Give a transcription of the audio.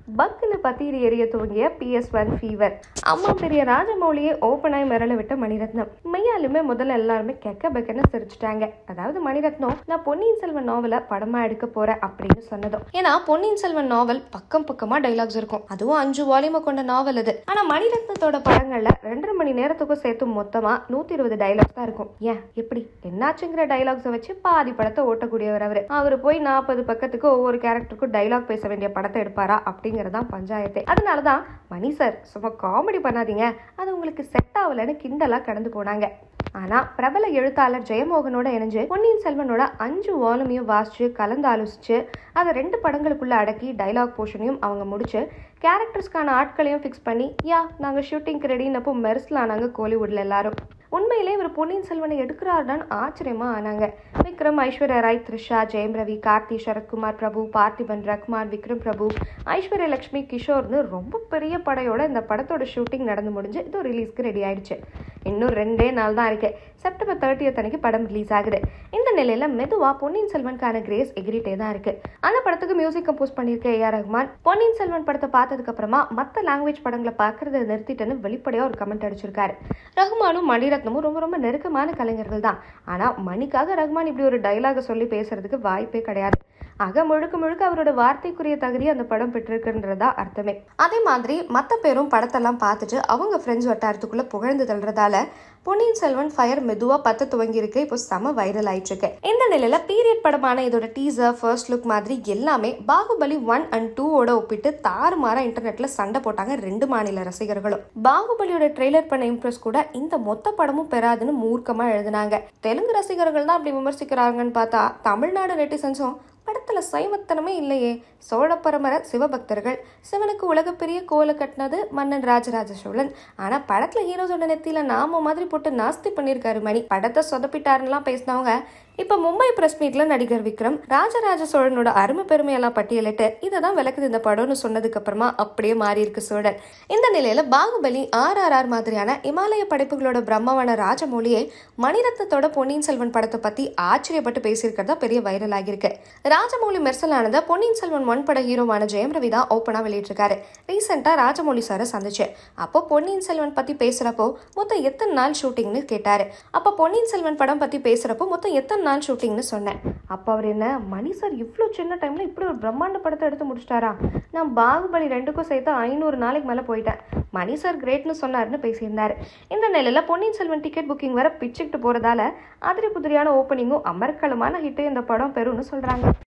பக்குன்னு பத்திரி எரிய துவங்கிய PS1 ஃபீவர். அம்மா பெரிய ராஜமௌலியை ஓப்பனாய் மிரள விட்ட மணிரத்னம். மெய்யாலுமே முதல்ல எல்லாருமே கெக்க பெக்கன்னு சிரிச்சுட்டாங்க. அதாவது மணிரத்னம் நான் பொன்னியின் செல்வன் நாவலை படமா எடுக்க போறேன் அப்படின்னு சொன்னதும். ஏன்னா பொன்னியின் செல்வன் நாவல் பக்கம் பக்கமா டைலாக்ஸ் இருக்கும். அதுவும் 5 வால்யூமை கொண்ட நாவல் அது. ஆனா மணிரத்னத்தோட படங்கள்ல 2.5 மணி நேரத்துக்கும் சேர்த்து மொத்தமா 120 டைலாக்ஸ் தான் இருக்கும். ஏன் எப்படி என்னாச்சுங்கிற டைலாக்ஸை வச்சு பாதி படத்தை ஓட்டக்கூடியவர் அவரு போய் 40 பக்கத்துக்கு ஒவ்வொரு கேரக்டருக்கும் டைலாக் பேச வேண்டிய படத்தை எடுப்பாரா அப்படிங்கறதான் பஞ்சாயத்து. அதனாலதான் மணி சார் சும்மா காமெடி பண்ணாதீங்க, அது உங்களுக்கு செட் ஆகலன்னு கிண்டலா கடந்து போனாங்க. ஆனா பிரபல எழுத்தாளர் ஜெயமோகனோட இணைஞ்சு பொன்னியின் செல்வனோட 5 வால்யூமையும் வாசிச்சு கலந்து ஆலோசிச்சு அதை 2 படங்களுக்குள்ள அடக்கி டைலாக் போர்ஷனையும் அவங்க முடிச்சு கேரக்டர்ஸ்க்கான ஆட்களையும் ஃபிக்ஸ் பண்ணி நாங்க ஷூட்டிங்க்கு ரெடினப்போ மெர்ஸ்லானாங்க கோலிவுட்ல எல்லாரும். உண்மையிலே இவர் பொன்னியின் செல்வனை எடுக்கிறாருன்னு ஆச்சரியமா ஆனாங்க. விக்ரம், ஐஸ்வர்யா ராய், த்ரிஷா, ஜெயம் ரவி, கார்த்தி, சரத்குமார் பிரபு, பார்த்திபன், ரஹ்மான், விக்ரம் பிரபு, ஐஸ்வர்யா லட்சுமி, கிஷோர்னு ரொம்ப பெரிய படையோட இந்த படத்தோட ஷூட்டிங் நடந்து முடிஞ்சு இது ரிலீஸ்க்கு ரெடி ஆயிடுச்சு. இன்னும் 2 நாள் தான் இருக்கு. செப்டம்பர் 30 அன்னைக்கு படம் ரிலீஸ் ஆகுது. இந்த நிலையில மெதுவா பொன்னியின் செல்வனுக்கான கிரேஸ் எகிரிட்டே தான் இருக்கு. அந்த படத்துக்கு மியூசிக் கம்போஸ் பண்ணிருக்க A.R. ரஹ்மான் பொன்னியின் செல்வன் படத்தை பார்த்ததுக்கு அப்புறமா மத்த லாங்குவேஜ் படங்களை பாக்குறத நிறுத்திட்டேன்னு வெளிப்படையா ஒரு கமெண்ட் அடிச்சிருக்காரு. ரஹ்மானும் மணிரத்னமும் ரொம்ப நெருக்கமான கலைஞர்கள் தான். ஆனா மணிக்காக ரஹ்மான் இப்படி ஒரு டைலாக சொல்லி பேசுறதுக்கு வாய்ப்பே கிடையாது. ஆக முழுக்க அவரோட வார்த்தைக்குரிய தகுதி அந்த படம் பெற்றிருக்குன்றதா அர்த்தமே. அதே மாதிரி மத்த பேரும் படத்தெல்லாம் பார்த்துட்டு அவங்க ஃப்ரெண்ட்ஸ் வட்டாரத்துக்குள்ள புகழ்ந்து தள்ளுறதால பொன்னியின் செல்வன் ஃபயர் மெதுவா பத்த துவங்கி இருக்கு. இப்போ செம வைரல் ஆயிட்டு இருக்கு. இந்த நிலையில பீரியட் படமான இதோட டீசர், ஃபர்ஸ்ட் லுக் மாதிரி எல்லாமே பாகுபலி 1 and 2 ஒப்பிட்டு தாறுமாறா இன்டர்நெட்ல சண்டை போட்டாங்க 2 மாநில ரசிகர்களும். பாகுபலியோட ட்ரெய்லர் பண்ண இம்ப்ரெஸ் கூட இந்த மொத்த படமும் பெறாதுன்னு மூர்க்கமா எழுதினாங்க. தெலுங்கு ரசிகர்கள் தான் அப்படி விமர்சிக்கிறாங்கன்னு பார்த்தா தமிழ்நாடு நெட்டிசன்ஸும் படத்துல சைவத்தனமே இல்லையே, சோழ பரம்பரை சிவபக்தர்கள், சிவனுக்கு உலகப்பெரிய கோலை கட்டினது மன்னன் ராஜராஜ சோழன், ஆனா படத்துல ஹீரோஸோட நெத்தியில நாம மாதிரி போட்டு நாஸ்தி பண்ணிருக்காரு மணி, படத்தை சொதப்பிட்டாருலாம் பேசினவங்க இப்ப மும்பை பிரஸ் மீட்ல நடிகர் விக்ரம் ராஜராஜ சோழனோட அருமை பெருமையெல்லாம் பட்டியலிட்டு இதைதான் விளக்குது இந்த படம்னு சொன்னதுக்கு அப்புறமா அப்படியே மாறி இருக்கு சூழல். இந்த நிலையில பாகுபலி, RRR மாதிரியான இமாலய படைப்புகளோட பிரம்மவான ராஜமௌலியை மணிரத்னத்தோட பொன்னியின் செல்வன் படத்தை பத்தி ஆச்சரியப்பட்டு பேசியிருக்கிறதா பெரிய வைரல் ஆகியிருக்கு. ராஜமௌலி மெர்சலானத பொன்னியின் செல்வன் 1 பட ஹீரோவான ஜெயம் ரவி தான் ஓப்பனா வெளியிட்டிருக்காரு. ரீசெண்டா ராஜமௌலி சாரை சந்திச்சு அப்போ பொன்னியின் செல்வன் பத்தி பேசுறப்போ மொத்தம் எத்தனை நாள் ஷூட்டிங்னு கேட்டாரு. அப்ப பொன்னியின் செல்வன் படம் பத்தி பேசுறப்போ மொத்தம் எத்தனை நாள் ஷூட்டிங்னு சொன்னேன். அப்ப அவர் என்ன, மணி சார் இவ்வளவு சின்ன டைம்ல இப்படி ஒரு பிரம்மாண்ட படத்தை எடுத்து முடிச்சிட்டாரா, நான் பாகுபலி 2க்கும் சேர்த்து 500 நாளைக்கு மேல போயிட்டேன், மணி சார் கிரேட்னு சொன்னாருன்னு பேசியிருந்தாரு. இந்த நிலையில பொன்னியின் செல்வன் டிக்கெட் புக்கிங் வர பிச்சுக்கிட்டு போறதால அதிரி புதிரியான ஓப்பனிங்கும் அமர்க்கலமான ஹிட்டு இந்த படம் பெறும்னு சொல்றாங்க.